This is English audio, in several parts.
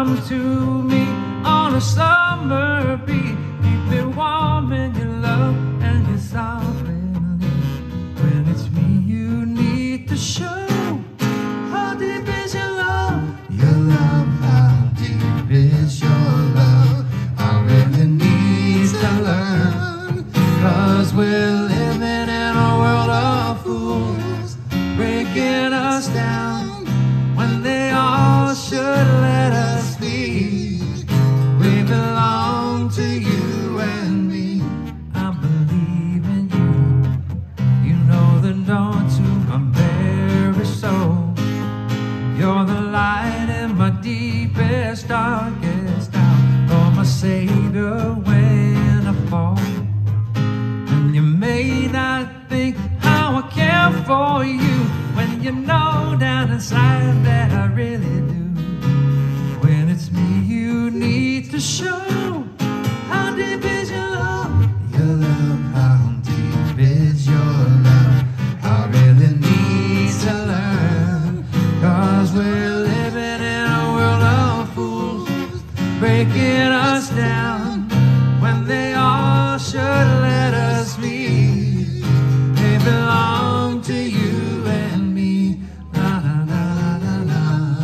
come to me on a summer beat. Keep it warm in your love and your softly leave. When it's me you need to show. How deep is your love? Your love, how deep is your love? I really need to learn. 'Cause we're living in a world of fools, breaking us down when they all should let us be. We belong to you and me. I believe in you. You know the door to my very soul. You're the light in my deepest, darkest hour. You're my savior when I fall. And you may not think how I care for you, when you know down inside that I really do. When it's me you need to show. How deep is your love? Your love, how deep is your love? I really need to learn. 'Cause we're living in a world of fools, breaking us down when they all should let us be. They belong to you and me. La la la la la.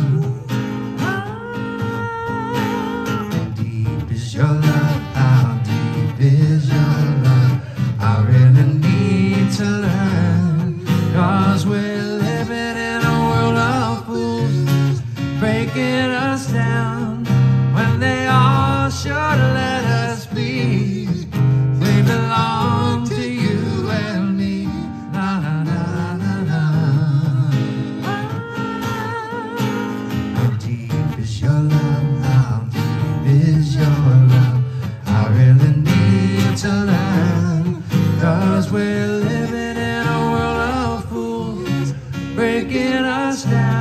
How deep is your love? How deep is your love? I really need to learn. 'Cause we're living in a world of fools, breaking us down when they all should let us be. They belong to you and me. La la la la la. How deep is your love? How deep is your love? I really need to learn. 'Cause we're living in a world of fools, breaking us down